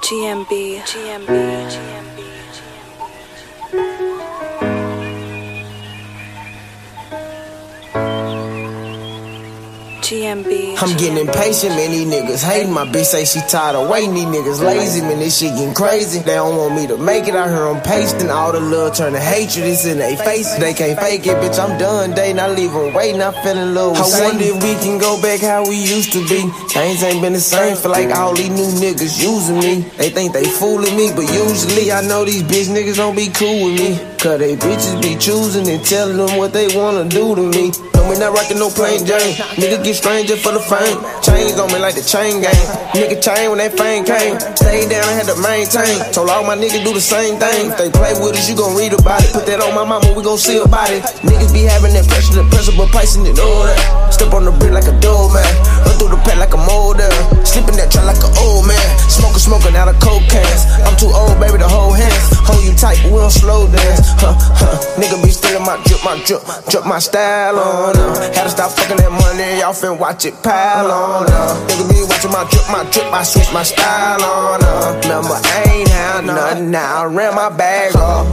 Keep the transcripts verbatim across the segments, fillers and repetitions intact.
G M B, G M B, G M B, G M B. G M B. I'm getting impatient, man, these niggas hating. My bitch say she tired of waiting, these niggas lazy, man, this shit getting crazy. They don't want me to make it out here, I'm pasting. All the love turn to hatred, it's in they face. They can't fake it, bitch, I'm done dating. I leave them waiting, I fell in love with I Satan. Wonder if we can go back how we used to be. Things ain't been the same, feel like all these new niggas using me. They think they fooling me, but usually I know these bitch niggas don't be cool with me. Cause they bitches be choosing and telling them what they wanna do to me. No, we not rockin' no plain Jane. Nigga get stranger for the fame. Chains on me like the chain gang. Nigga chain when that fame came. Stay down, I had to maintain. Told all my niggas do the same thing. If they play with us, you gon' read about it. Put that on my mama, we gon' see about it. Niggas be having that pressure, the pressure, but pricing it all that. Step on the brick like a doorman. Run through the pack like a molder. Slip in that trap like an old man. Smoking, smoking out of coke cans. I'm too old, baby, to hold hands. Hold you tight, but we don't slow dance. Huh, huh. Nigga be stealing my drip, my drip, drip my style on her. Had to stop fucking that money, y'all finna watch it pile on her. Nigga be watching my drip, my drip, I switch my style on her. Remember, I ain't had nothing now, I ran my bag off.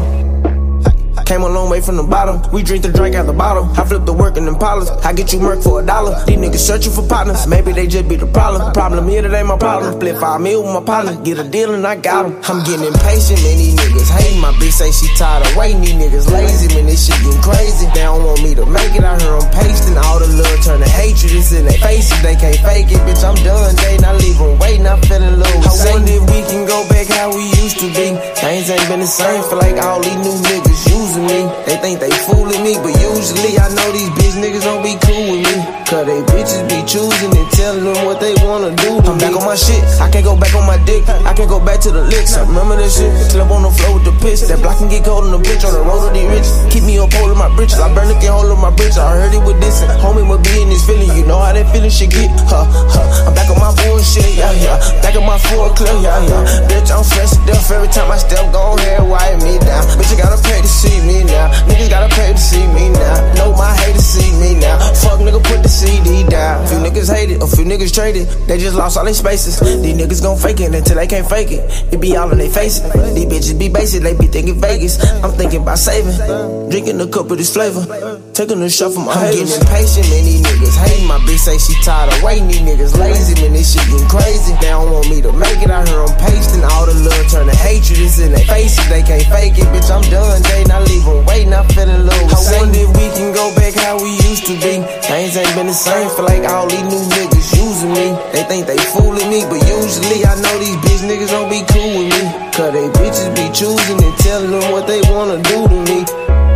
Came a long way from the bottom. We drink the drink out the bottle. I flip the work in them Impalas. I get you murk for a dollar. These niggas searching for partners. Maybe they just be the problem. The problem here, that ain't my problem. Split five mil with my partner. Get a deal and I got him. I'm getting impatient, man. These niggas hating. My bitch say she tired of waiting. These niggas lazy, man. This shit getting crazy. They don't want me to make it out here. I'm pasting. All the love turn to hatred. It's in their faces. They can't fake it. Bitch, I'm done dating. I leave them waiting. I fell in love with I wonder if we can go back how we used to be. Things ain't been the same. Feel like all these new niggas using me. They think they fooling me, but usually I know these bitch niggas don't be cool with me. Cause they bitches be choosing and telling them what they wanna do to I'm me. Back on my shit, I can't go back on my dick. I can't go back to the licks. I remember that shit, club on the floor with the piss. That block can get cold in the bitch on the road of these riches. Keep me up holding my britches. I burn the can hold of my britches. I heard it with this and homie would be in this feeling. You know how that feeling shit get. Huh, huh. I'm back on my bullshit, yeah, yeah. Back on my full clip, yeah, yeah. Bitch, I'm fresh to death every time I step. Go ahead, wipe me down. Bitch, you gotta pay to see me now. Niggas gotta pay to see me now. Know my haters see me now. Fuck nigga, put the C D down. A few niggas hate it, a few niggas traded. They just lost all their spaces. These niggas gon' fake it until they can't fake it. It be all in they faces. These bitches be basic, they be thinking Vegas. I'm thinking about saving. Drinking a cup of this flavor. Taking a shot from my I'm haters. Getting impatient, man, these niggas hating. My bitch say she tired of waiting. These niggas lazy, man, this shit getting crazy. They don't want me to make it out here, I'm pasting. All the love turn to hatred, it's in their faces. They can't fake it, bitch, I'm done dating. I leave them waiting, I fell in love with I wonder if we can go back how we used to be. Things ain't been the same, feel like all these new niggas using me. They think they fooling me, but usually I know these bitch niggas don't be cool with me. Cause they bitches be choosing and telling them what they wanna do to me.